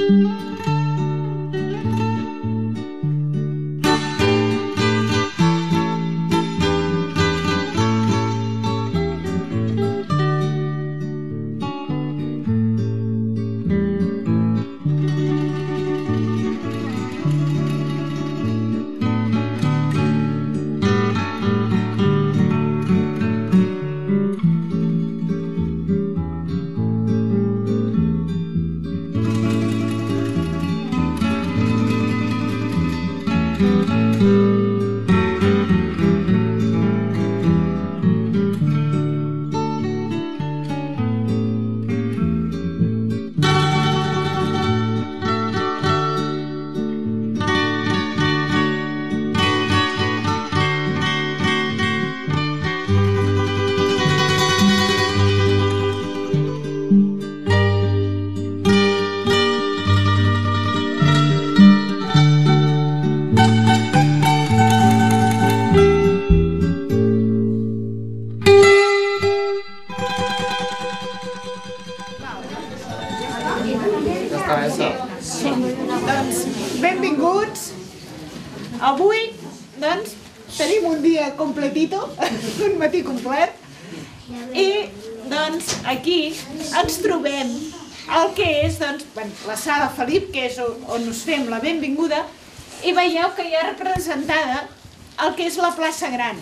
Benvinguts. Avui, doncs, tenim un dia completito, un matí complet, i, doncs, aquí ens trobem el que és, doncs, la sala Felip, que és on us fem la benvinguda, i veieu que hi ha representada el que és la plaça Gran.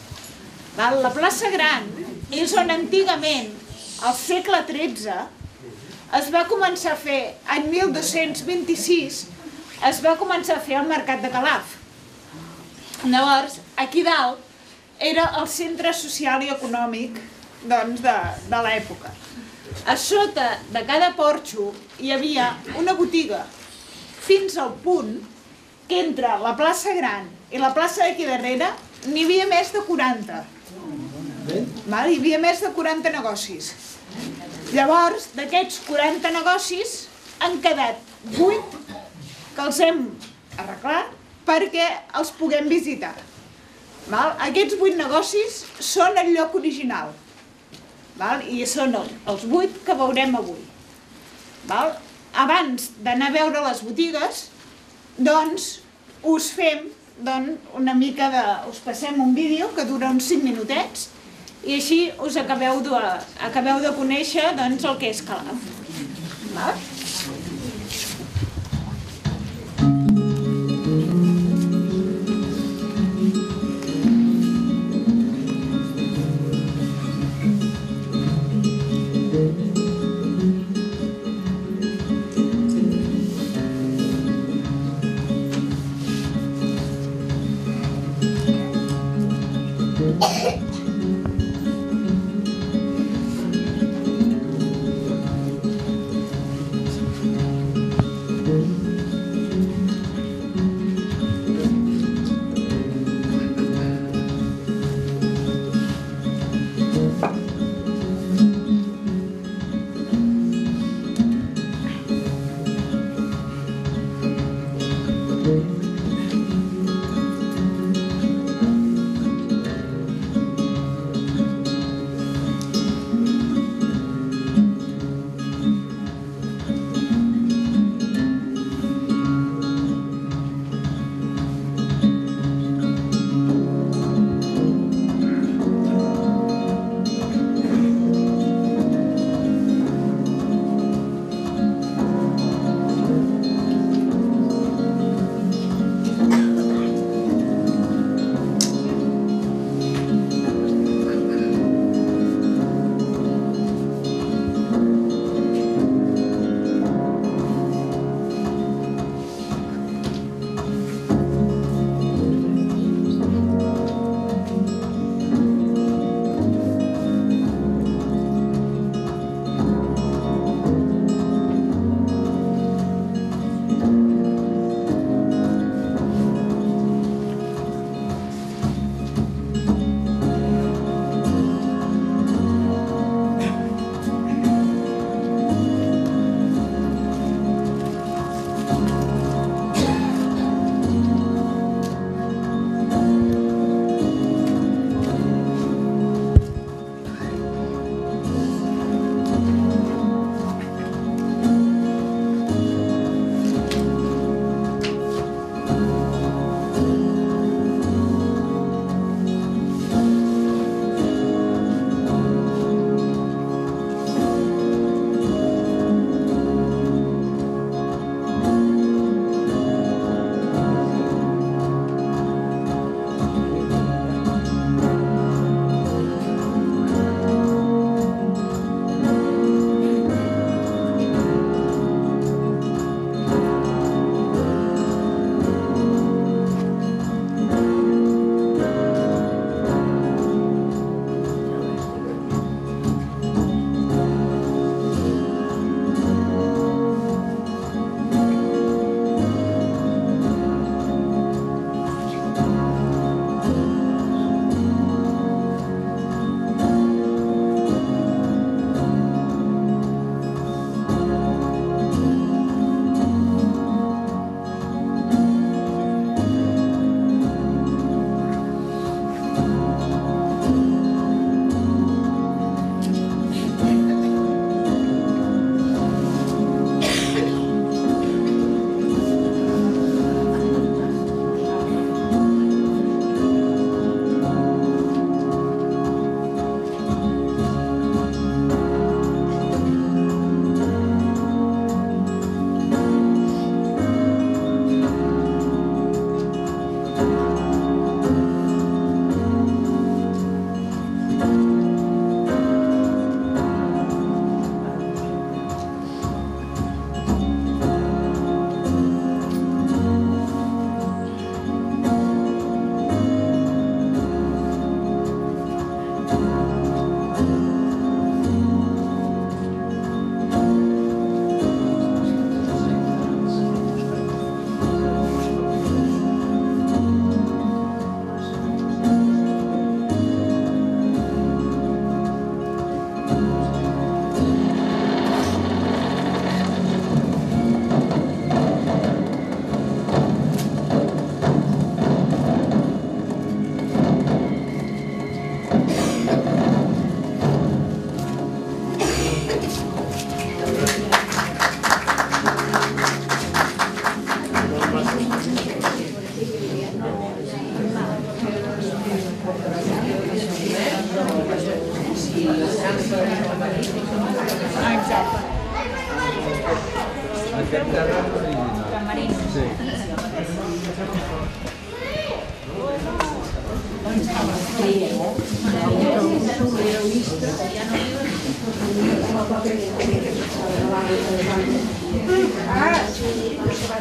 La plaça Gran és on antigament, al segle XIII, es va començar a fer, en 1226, es va començar a fer el mercat de Calaf. Llavors, aquí dalt era el centre social i econòmic de l'època. A sota de cada porxo hi havia una botiga, fins al punt que entre la plaça Gran i la plaça d'aquí darrere n'hi havia més de 40. Hi havia més de 40 negocis. Llavors, d'aquests 40 negocis han quedat 8 que els hem arreglat perquè els puguem visitar. Aquests 8 negocis són el lloc original i són els 8 que veurem avui. Abans d'anar a veure les botigues, doncs us fem una mica de... us passem un vídeo que dura uns 5 minutets i així us acabeu de conèixer el que és Calaf.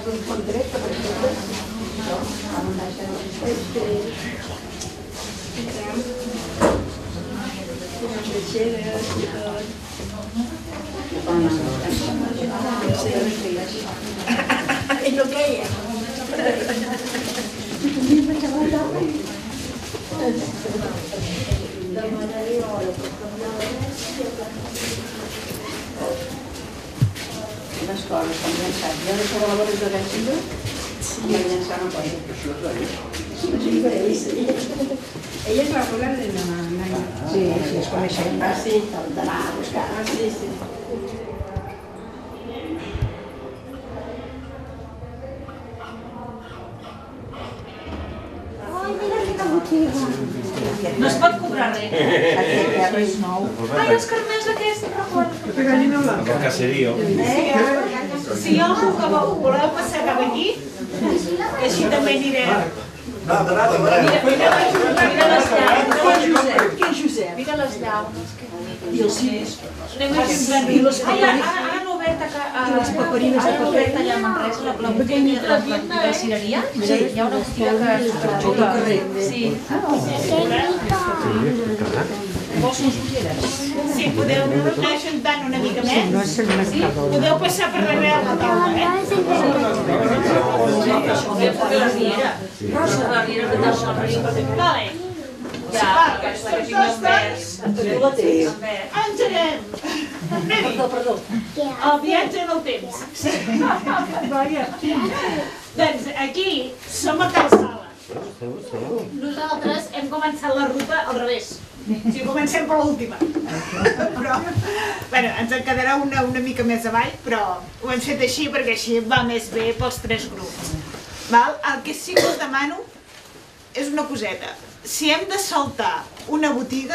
És el que hi ha. Les coses s'han llançat. Jo de sobre la vora de l'Èxito i el llançar no pot. Ella es va volar de la nana. Sí, sí, es coneixen. Ah, sí. D'anar a buscar. Ah, sí, sí. No es pot comprar res. Aquest terra és nou. Ai, els carmels aquests, recordo. El caserío. Si hi ha algú que voleu passar cap aquí, així també anirem. Mira les llaunes. Què és Josep? Mira les llaunes. I els ciris. Anem a fins ara han obert allà a Manresa la botiga de cireria. Sí, hi ha una botiga que és superxula. Sí. Sí, podeu anar ajuntant una mica més. Sí, podeu passar per darrere la taula, Vale. Ja, engeguem. Perdó. El viatge en el temps. Doncs aquí som a Cal Sala. Nosaltres hem començat la ruta al revés. O sigui, comencem per l'última. Però, bueno, ens en quedarà una mica més avall, però ho hem fet així perquè així va més bé pels tres grups. Val? El que sí que us demano és una coseta. Si hem de saltar una botiga,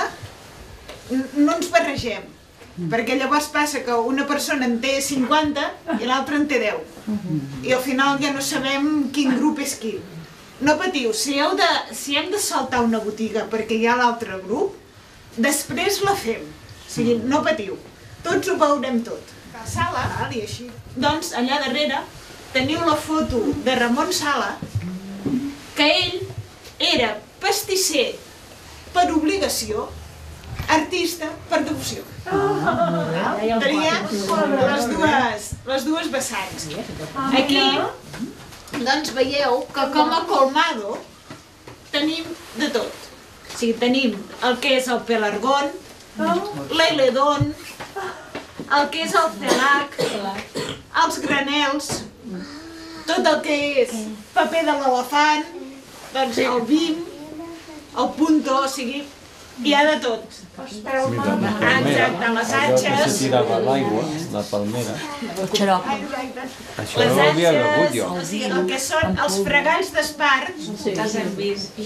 no ens barregem, perquè llavors passa que una persona en té 50 i l'altra en té 10. I al final ja no sabem quin grup és quin. No patiu, si hem de saltar una botiga perquè hi ha l'altre grup, després la fem. O sigui, no patiu, tots ho veurem tot. Sala, i així. Doncs allà darrere teniu la foto de Ramon Sala, que ell era pastisser per obligació, artista per devoció. Tenia les dues vessants. Aquí doncs veieu que com a colmado tenim de tot. O sigui, tenim el que és el pelargón, l'ailedón, el que és el celac, els granels, tot el que és paper de l'elefant, doncs el bim, el punto, o sigui, hi ha de tot. Exacte, les atxes. Se tirava l'aigua, la palmera. El xarop. Això no ho havia begut jo. O sigui, el que són els fregalls d'espart, els hem vist.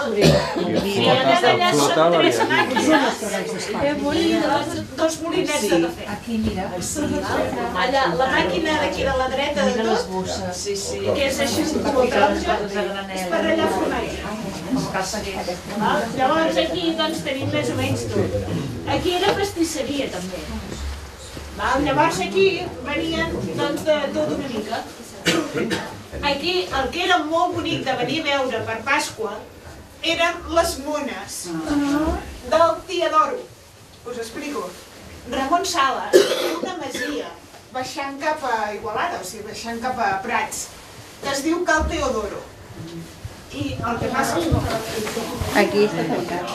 I allà són tres màquines i dos molinets de cafè. Aquí, mira. Allà, la màquina d'aquí de la dreta de tot, que és així molt taronja, és per ratllar formatge. Llavors aquí doncs tenim més o menys tot. Aquí era pastisseria també. Llavors aquí venien doncs de tot una mica. Aquí el que era molt bonic de venir a veure per Pasqua eren les mones del Teodoro. Us explico. Ramon Sala té una masia baixant cap a Igualada, o sigui, baixant cap a Prats, que es diu Cal Teodoro. I el que passa és que... Aquí està tancat.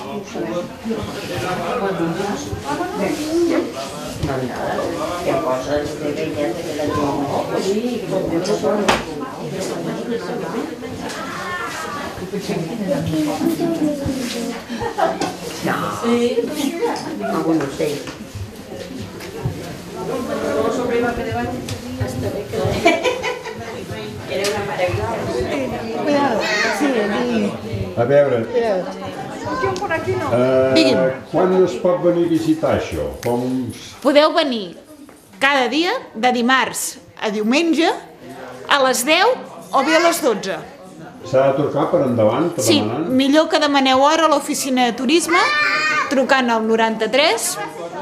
Què coses de veïnet que la gent... Sí, no. Algun ocell. Era una meravella. A veure, quan es pot venir a visitar això? Podeu venir cada dia, de dimarts a diumenge, a les 10 o bé a les 12. S'ha de trucar per endavant, per Sí, demanar? millor que demaneu hora a l'oficina de turisme, trucant al 93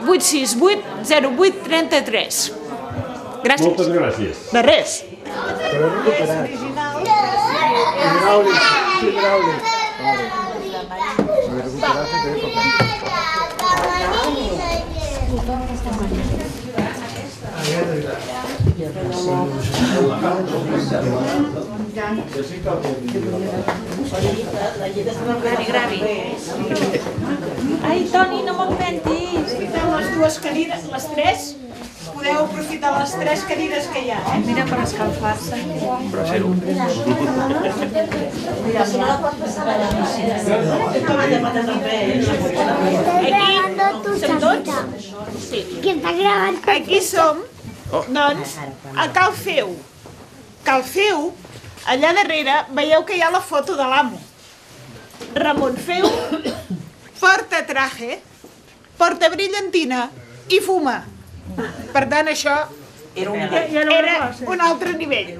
868 08 33. Gràcies. Moltes gràcies. De res. és original. Ai, Toni, no m'empentis. Aprofitem les dues cadires, les tres. Podeu aprofitar les tres cadires que hi ha, Mira, per escalfar-se. Aquí som tots? Sí. Aquí som, doncs, a Cal Feu. Cal Feu, allà darrere, veieu que hi ha la foto de l'amo. Ramon Feu porta traje, porta brillantina i fuma. Per tant, això era un altre nivell.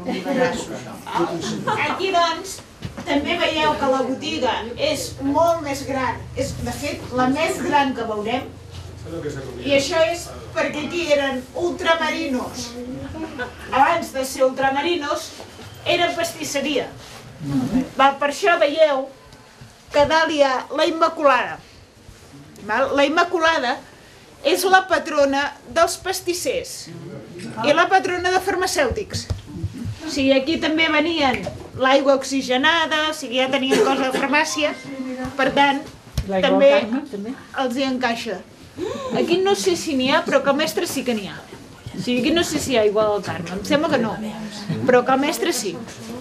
Aquí, doncs, també veieu que la botiga és molt més gran. És, de fet, la més gran que veurem. I això és perquè aquí eren ultramarinos. Abans de ser ultramarinos, eren pastisseria. Per això veieu que dalt hi ha la Immaculada. La Immaculada és la patrona dels pastissers i la patrona de farmacèutics. O sigui, aquí també venien l'aigua oxigenada, o sigui, ja tenien cosa de farmàcia, per tant, també els hi encaixa. Aquí no sé si n'hi ha, però que al mestre sí que n'hi ha. O sigui, aquí no sé si hi ha igual al Carme, em sembla que no, però que al mestre sí.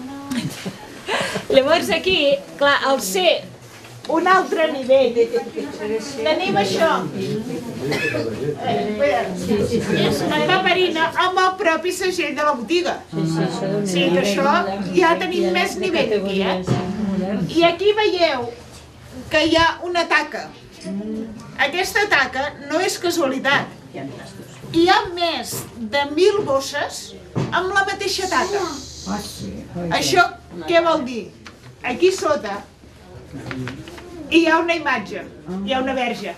Llavors aquí, clar, al ser un altre nivell, tenim això. És una paperina amb el propi segell de la botiga. O sigui que això ja tenim més nivell aquí, I aquí veieu que hi ha una taca. Aquesta taca no és casualitat. Hi ha més de 1.000 bosses amb la mateixa taca. Això què vol dir? Aquí sota hi ha una imatge, hi ha una verge.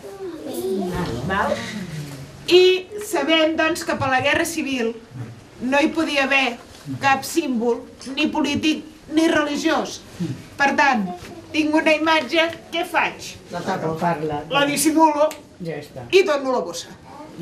I sabem, doncs, que per la Guerra Civil no hi podia haver cap símbol, ni polític ni religiós. Per tant, tinc una imatge, què faig? La tapo, parla. La dissimulo Ja està. i dono la bossa.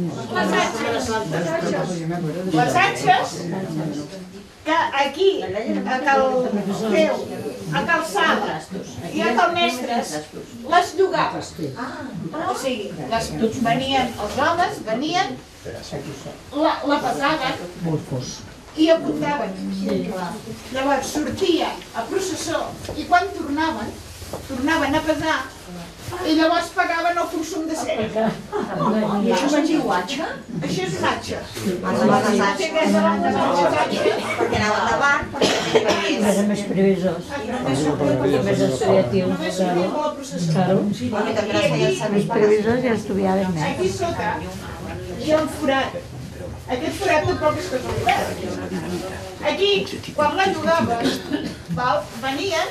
Les atxes, que aquí, a Cal Feu, a Cal Sala i a Cal Mestres, les llogaven. O sigui, venien els homes, venien, la pesaven i apuntaven. Llavors sortia a processó i quan tornaven a pesar i llavors pagaven el consum de cera. I això se'n diu atxa? Això és un atxa. Perquè anava endavant, perquè era més previsors, més estudiatius. Només sortia per la processó. Claro. Més previsors ja estudiaven més. Aquí sota hi ha un forat. Aquest forat tampoc és casualitat. Aquí, quan la llogaven, venien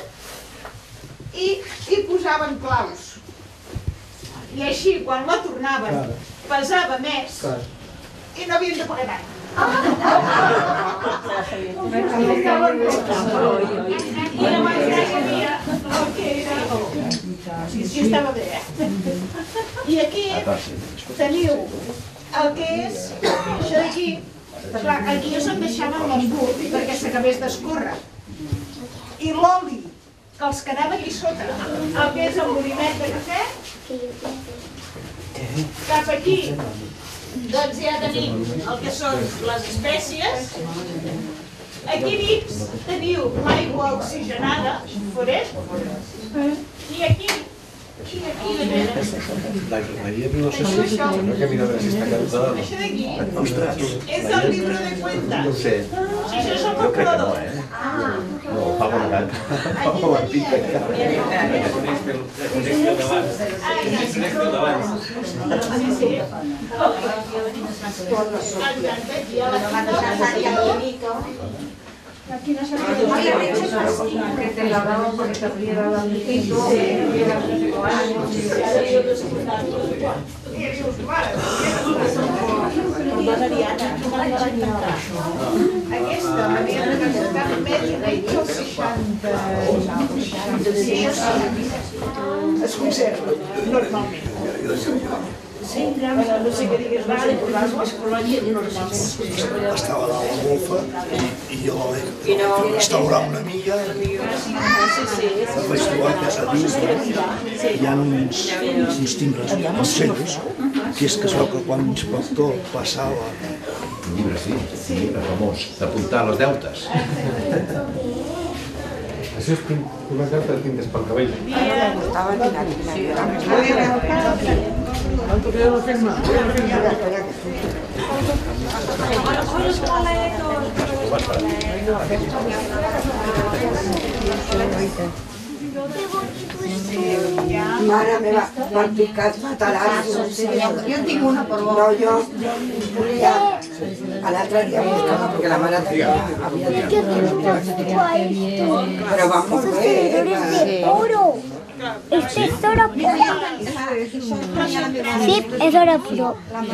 i posaven claus. I així, quan la tornaven, pesava més i no havien de pagar tant. I llavors ja hi havia el que era... Sí, estava bé, I aquí teniu el que és això d'aquí. Clar, aquí és on deixàvem l'embut perquè s'acabés d'escórrer. I l'oli que els quedava aquí sota, el que és el molinet de cafè, cap aquí, doncs ja tenim el que són les espècies. Aquí dins teniu l'aigua oxigenada, foret, i aquí La no sé si no he caminado a ver si está caducada. això d'aquí és el llibre de cuentas. No sé. Això és el Yo creo que no, calculador. No, pago una gata. Pago una pica. Aquí no s'ha Que te la damos porque te abriera la Aquesta havia de necessitar més o menys el 66. Es conserva, normalment. Bueno, no sé què digues, va de posar-les colònies normalment. Estava dalt la golfa i jo la vaig restaurar una mica. Vaig trobar que a dins hi ha uns timbres amb sellos, que és que es veu que quan l'inspector passava... Un llibre, sí, un llibre famós, d'apuntar els deutes. Això és comentar per tintes pel cabell. Mare meva, m'han picat matalassos. Jo tinc una per vos. No, jo... Ja, a l'altre dia buscava perquè la mare havia però va molt bé. Es tesoro puro. Sí, es oro puro.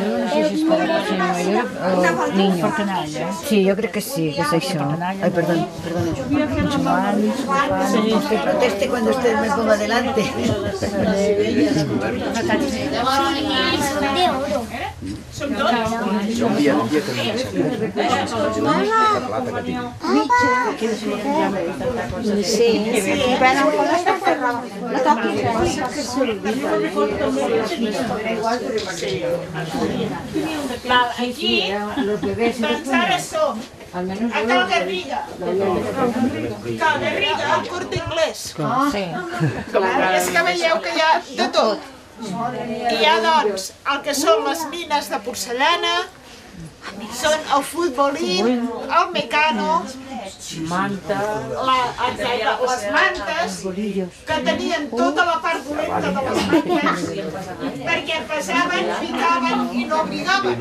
Niño. Sí, yo creo que sí, que es eso. Ay, perdón. Proteste cuando usted me ponga delante. De oro. Som tots? Jo un dia tenia la plata que tinc. Sí, bueno, con esta cerrada. Aquí, doncs ara som a Cal Garriga. Cal Garriga, el Corte Inglés. És que veieu que hi ha de tot. Hi ha, doncs, el que són les mines de porcellana, són el futbolín, el mecano, les mantes, que tenien tota la part dolenta de les mantes, perquè pesaven, picaven i no obligaven.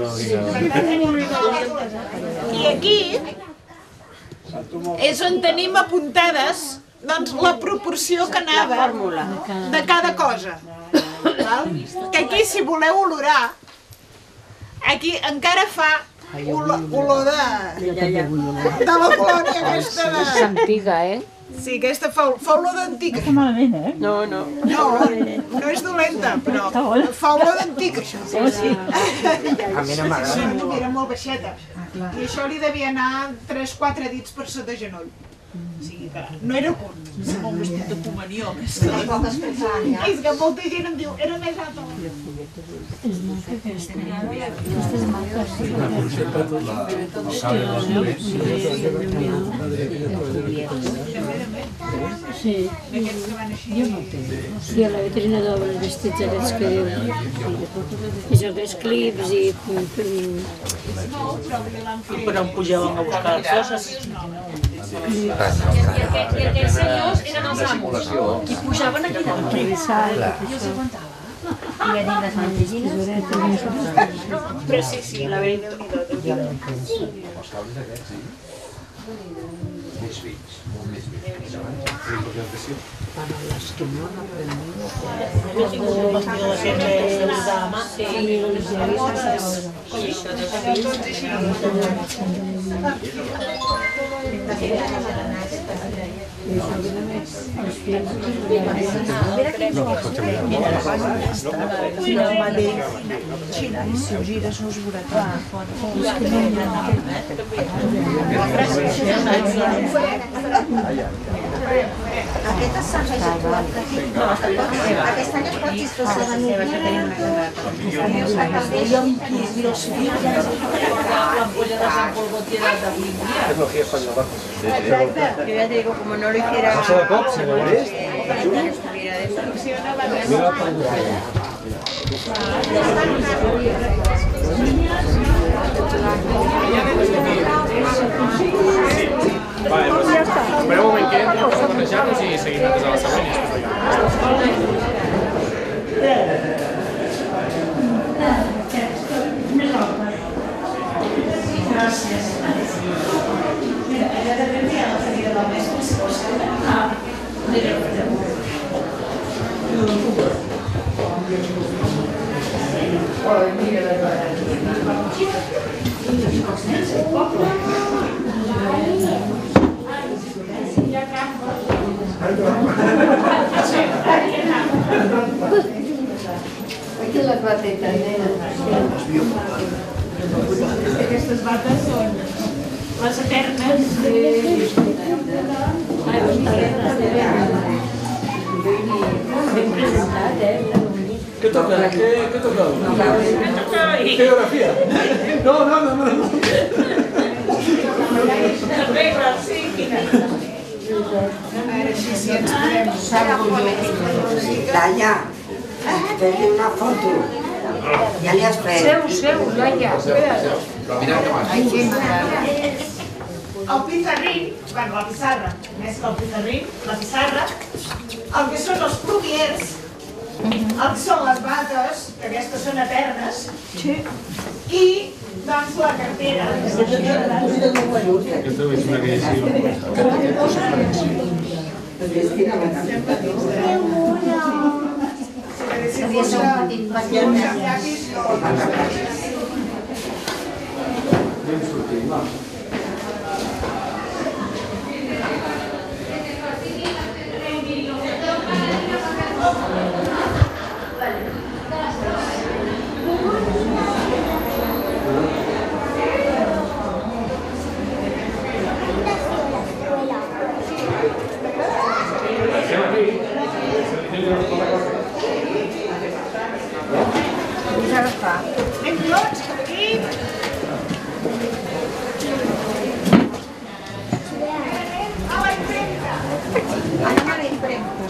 I aquí és on tenim apuntades la proporció que anava de cada cosa. Que aquí, si voleu olorar, aquí encara fa olor de la colònia aquesta de... És antiga, eh? Sí, aquesta fa olor d'antic. No està malament, eh? No és dolenta, però fa olor d'antic, això. A mi no m'agrada. Era molt baixeta. I això li devia anar 3-4 dits per sota genoll. O sigui que no era curt, era un vestit de comunió. És que molta gent em diu, era més alta. Sí, jo no tenc. Sí, a la vitrina d'obres vestits aquests que diu. I jocs clips i... Però em pujaven a buscar les coses. I aquells senyors eren els amos, i pujaven aquí dalt. I els aguantaven. I venien les mantellines. Però sí, la veritat. Més vells, molt més vells. Para las que no han aprendido. Jo tinc un vestido d'aquest de dama. Sí, Si ho gires no es veurà tant. Aquestes s'han afegit aquest any es pot disfressar de nivell. Exacte, yo ya te digo, como no lo hiciera... Passa de cop, si no vols. Vale, pues espera un moment que entri, vamos a conèixer-nos i seguim antes a la següent. Gràcies. Ja depèn de la família del mestre, si vols saber. Ah, Aquí les batetes, nena. Aquestes bates són les eternes. Ben presentat, Què toca? Què toca? Geografia? No. A veure si ens podem Laia, fes-li una foto. Ja li has fet. Seu, Laia. El pizarrín, bueno, la pissarra, més que el pizarrín, la pissarra, el que són els plumiers, el que són les bates, que aquestes són eternes, i doncs la cartera. Aquesta és una creació. Anem tots, cap aquí. A la impremta. Anem a la impremta.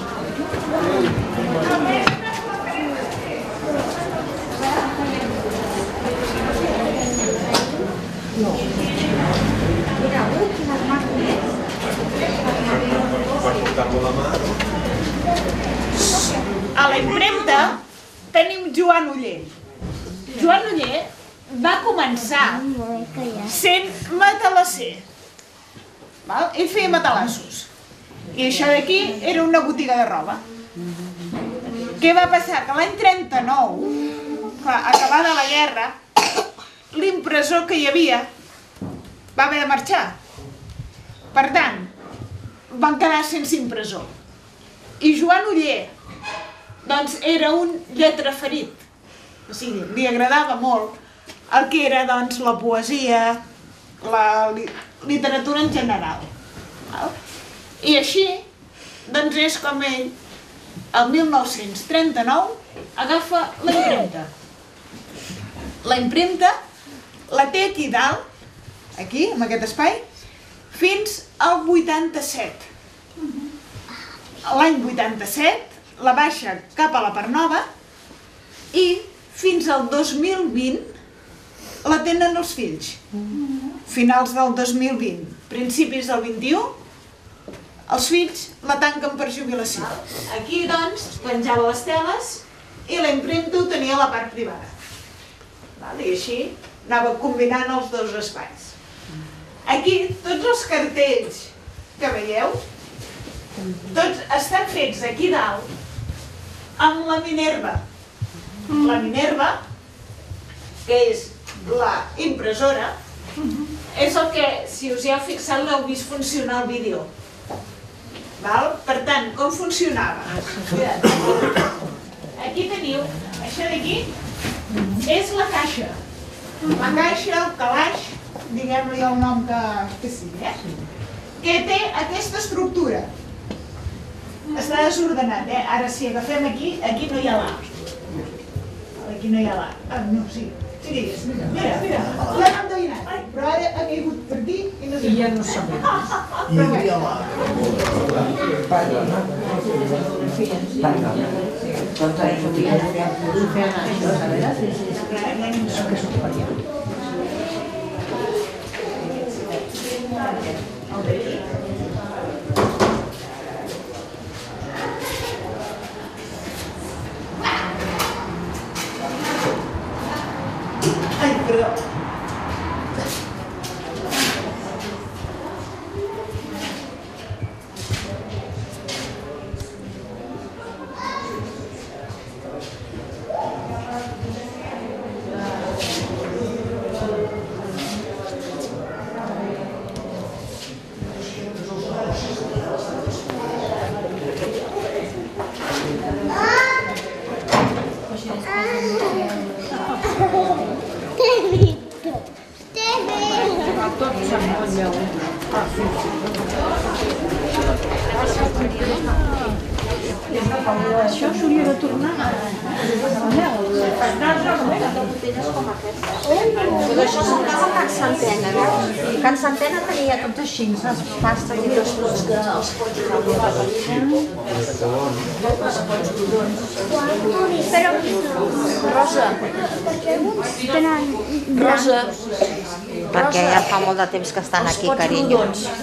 A la impremta tenim Joan Oller. Joan Oller va començar sent matalasser. Ell feia matalassos. I això d'aquí era una botiga de roba. Què va passar? Que l'any 39, acabada la guerra, l'impressor que hi havia va haver de marxar. Per tant, van quedar sense impressor. I Joan Oller, doncs, era un lletraferit. O sigui, li agradava molt el que era, doncs, la poesia, la literatura en general. I així, doncs, és com ell, el 1939, agafa la impremta. La impremta la té aquí dalt, aquí, en aquest espai, fins al 87. L'any 87 la baixa cap a la Part Nova i fins al 2020 la tenen els fills. Finals del 2020, principis del 21, els fills la tanquen per jubilació. Aquí, doncs, penjava les teles i la impremta ho tenia a la part privada. I així anava combinant els dos espais. Aquí, tots els cartells que veieu, tots estan fets aquí dalt amb la Minerva. La Minerva, que és la impressora, és el que, si us hi heu fixat, l'heu vist funcionar el vídeo. Per tant, com funcionava? Aquí teniu, això d'aquí és la caixa. La caixa, el calaix, diguem-li el nom que sigui, que té aquesta estructura. Està desordenat, Ara si agafem aquí, aquí no hi ha l'A. Aquí no hi ha l'A. No, sí. Sí, digues. Mira, ja l'hem endevinat. Però ara ha caigut per aquí i no sé. I ja no sabem. I hi havia l'A. Ai, perdó. Això s'hauria de tornar a Això semblava Can Santena, veus? Can Santena tenia tots així, les pastes i tots els Però, Rosa, Rosa, perquè ja fa molt de temps que estan aquí, carinyo.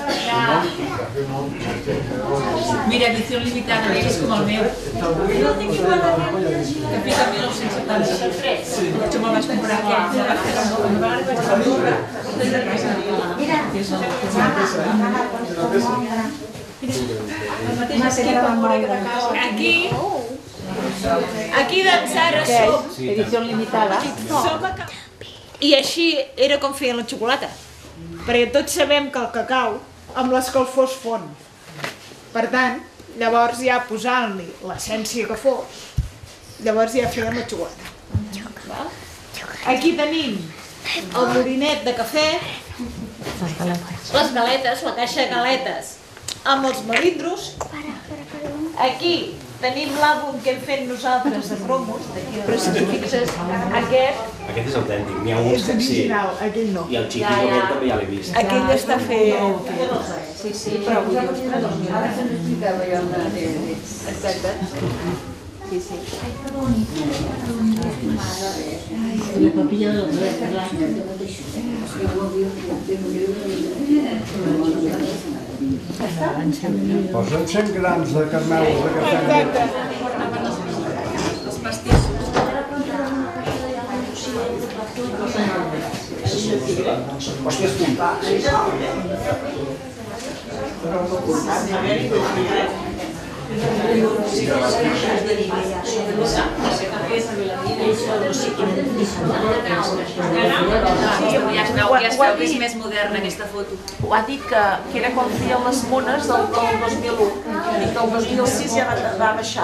Mira, edición limitada, és com el meu. Que fica 1973. Jo me'l vaig comprar aquest. Aquí doncs ara som... Edició limitada. I així era com feien la xocolata. Perquè tots sabem que el cacau amb l'escalfor es fon. Per tant, llavors ja posant-li l'essència que fos, llavors ja feien la xocolata. Aquí tenim el molinet de cafè, les galetes, la caixa de galetes amb els melindros. Aquí tenim l'àlbum que hem fet nosaltres de cromos, però si t'hi fixes, aquest és autèntic, n'hi ha un és original, aquell no. I el xiquillo aquest també ja l'he vist. Aquell està fet... Sí, sí, però avui ara se'n explicava jo una de... Exacte. Sí, sí. La papilla del dret, Posen 100 grams de caramels de cafè. Exacte. Els pastissos. Hòsties, puntats. Ja es veu que és més moderna aquesta foto. Ho ha dit que era quan feien les mones del 2001 i que el 2006 ja va baixar.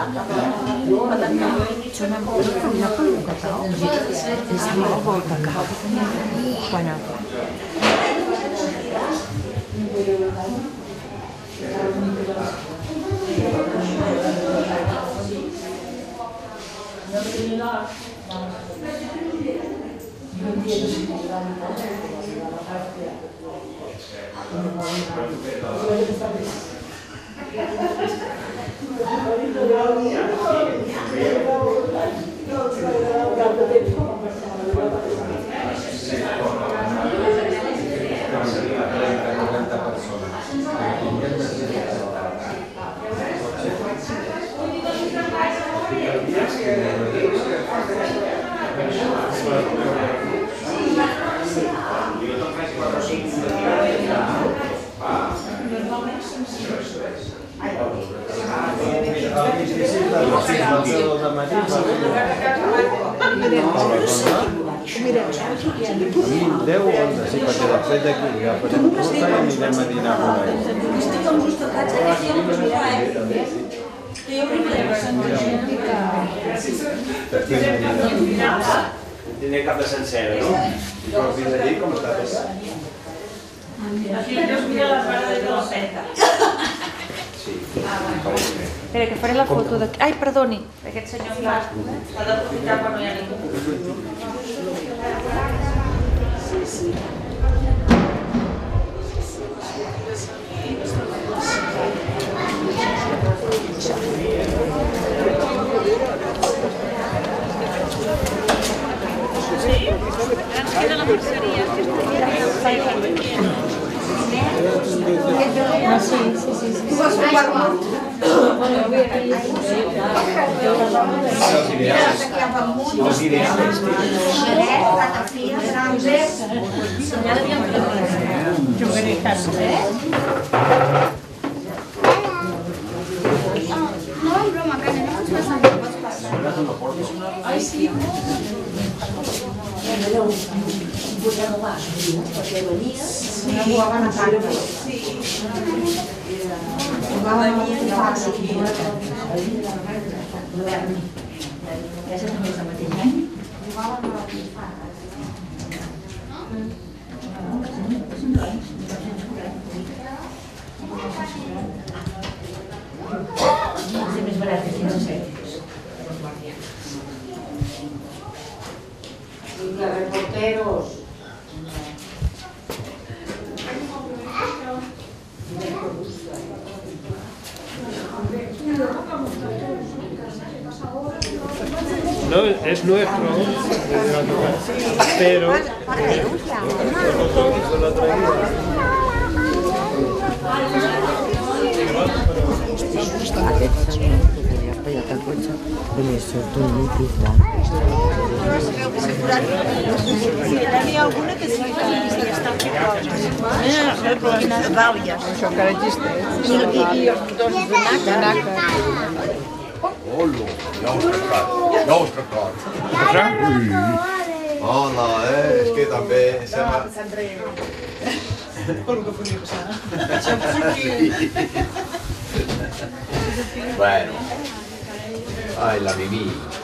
Sí, perquè després d'aquí, per exemple, anirem a dinar per ahí. Tindré cap de sencera, no? I quan fins allí, com està tot? Aquí Dios mira la cara de la peta. Espera, que faré la foto d'aquí. Ai, perdoni, aquest senyor fa. S'ha d'aprofitar quan no hi ha ningú. Ens queda la merceria. Sí. Tu vas a jugar molt. Els ideals. Jugaré tant. No, en broma, que anem a passar. Ai, sí. Jugaven a carta. Jugaven a fàcil. Sí, més Vinga, reporteros. No, es nuestro, pero... N'hi ha alguna que sí que està fent dàlies. Això encara existeix. I els botons de naca. Hola, ja us tractat. Hola, és que també sembla... Pel que podia passar. Bueno. Ai, la Mimi.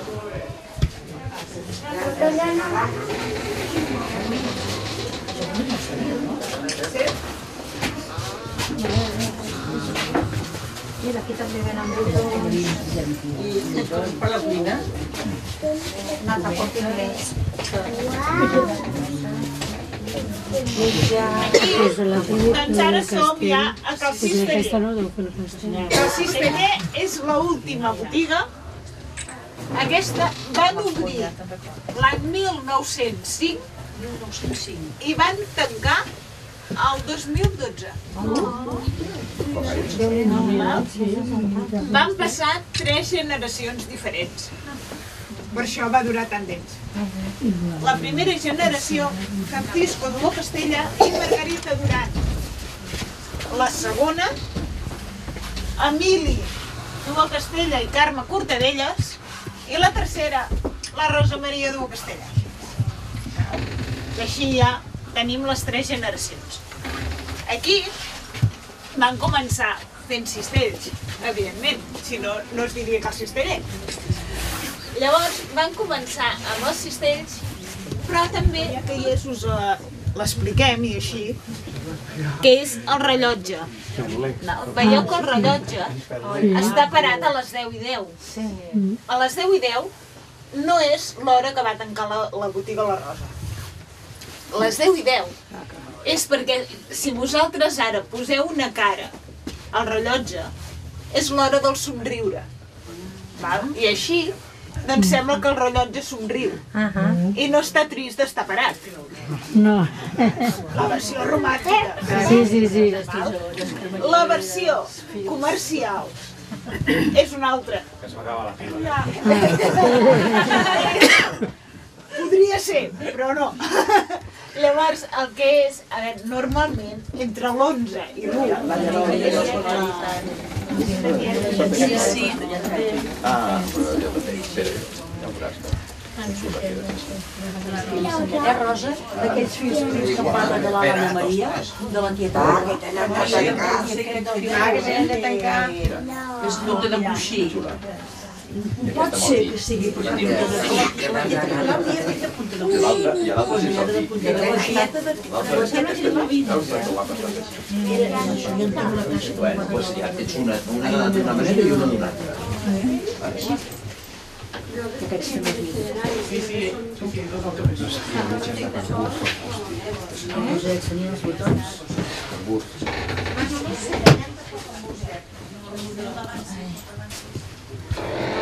Mira, aquí també venen botons. I per la cuina? Nata pot inglès. Doncs ara som ja a Cal Cisteller. Cal Cisteller és l'última botiga. Aquesta van obrir l'any 1905 i van tancar el 2012. Van passar 3 generacions diferents. Per això va durar tant temps. La primera generació, Francisco Duo Castella i Margarita Duran. La segona, Emili Duo Castella i Carme Cortadellas. I la tercera, la Rosa Maria Duo Castella. I així ja tenim les 3 generacions. Aquí van començar fent cistells, evidentment, si no, no es diria Cal Cisteller. Llavors van començar amb els cistells, però també, que ja us l'expliquem i així, que és el rellotge. Veieu que el rellotge està parat a les 10:10. A les 10:10 no és l'hora que va tancar la botiga La Rosa. A les 10:10 és perquè si vosaltres ara poseu una cara al rellotge, és l'hora del somriure. I així doncs sembla que el rellotge somriu i no està trist d'estar parat. No. La versió romàntica. Sí. La versió comercial és una altra. Que es va acabar la pila. Podria ser, però no. Llavors, el que és, a veure, normalment, entre l'11 i l'1... Sí. Ah, però jo també. Espera, ja ho veuràs. Rosa, d'aquells fills que parlen de l'Anna Maria, de la tieta. Que tenen de tancar. És tot de coixí. Pot ser que sigui per I l'altre sí Bueno, doncs ja tens una d'una manera i una d'una altra. els botons. Carburs.